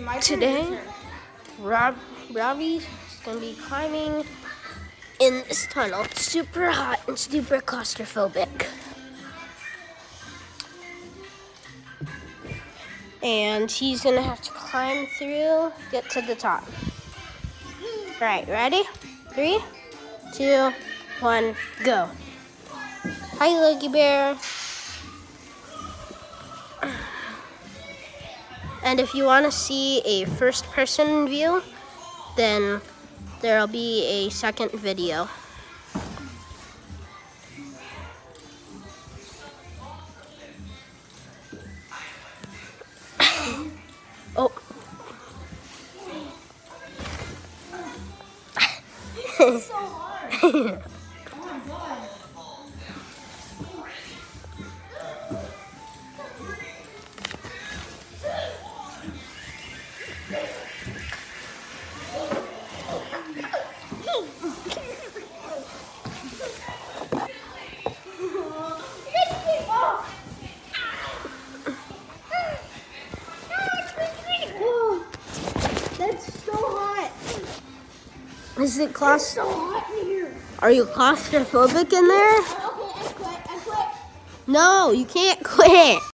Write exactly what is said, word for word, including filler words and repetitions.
my turn, Today, your turn. Rob, Robbie's gonna be climbing in this tunnel. It's super hot and super claustrophobic. And he's gonna have to climb through, get to the top. All right, ready? Three, two, one, go. Hi, Logie Bear. And if you want to see a first-person view, then there'll be a second video. Oh. It's so hard. Oh my god. That's so hot. Is it It's claustrophobic? so hot in here. Are you claustrophobic in there? Okay, I quit. I quit. No, you can't quit.